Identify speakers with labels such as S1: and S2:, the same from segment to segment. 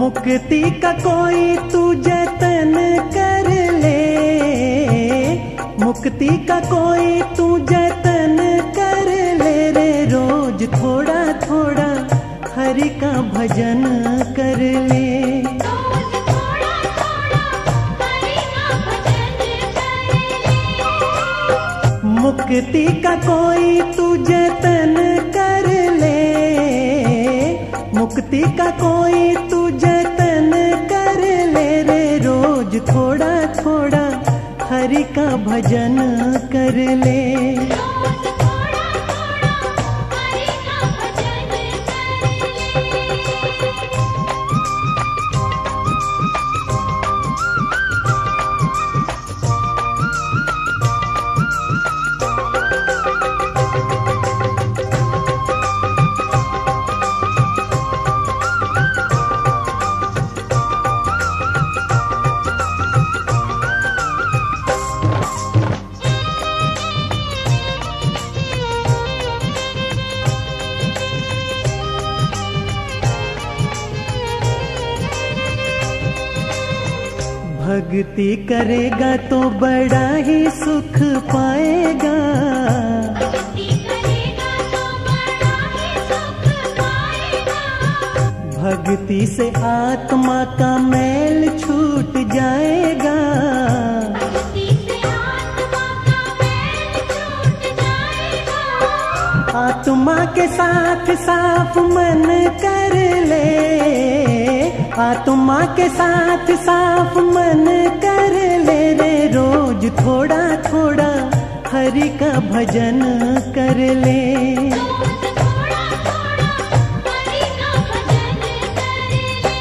S1: मुक्ति का कोई तू जतन कर ले, मुक्ति का कोई तू जतन कर ले रे। रोज थोड़ा थोड़ा हरि का भजन कर ले।
S2: रोज थोड़ा थोड़ा हरि का भजन कर ले।
S1: मुक्ति का कोई तू जतन कर ले, मुक्ति का कोई तू जतन कर ले रे। रोज थोड़ा थोड़ा हरि का भजन कर ले।
S2: रोज थोड़ा थोड़ा हरि का भजन कर ले।
S1: भक्ति करेगा तो बड़ा ही सुख पाएगा,
S2: भक्ति करेगा तो बड़ा ही सुख पाएगा।
S1: भक्ति से आत्मा का मैल छूट जाएगा,
S2: भक्ति से आत्मा का मैल छूट जाएगा।
S1: आत्मा के साथ साफ मन कर ले, आत्मा के साथ साफ मन कर ले रे। रोज थोड़ा थोड़ा हरि का भजन कर ले।
S2: रोज थोड़ा थोड़ा हरि का भजन कर ले।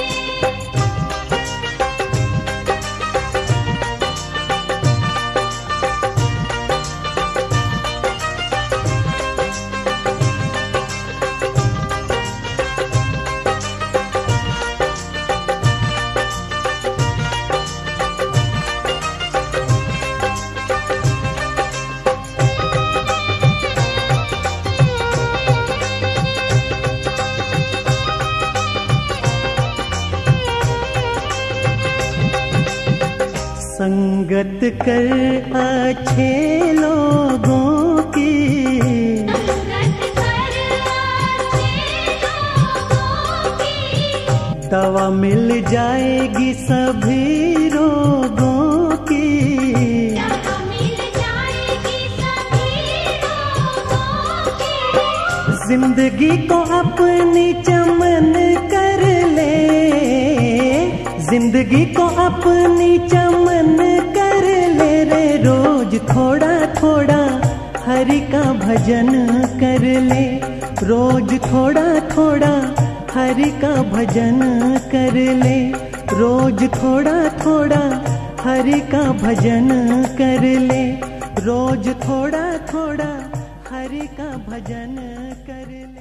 S1: संगत कर अच्छे लोगों की,
S2: संगत कर अच्छे लोगों की।
S1: दवा मिल जाएगी सभी रोगों की,
S2: दवा मिल जाएगी सभी रोगों की।
S1: जिंदगी को अपनी चमन कर ले, जिंदगी को अपनी चमन कर ले रे। रोज थोड़ा थोड़ा हरि का भजन कर ले, रोज थोड़ा थोड़ा हरि का भजन कर ले, रोज थोड़ा थोड़ा हरि का भजन कर ले, रोज थोड़ा थोड़ा हरि का भजन कर ले।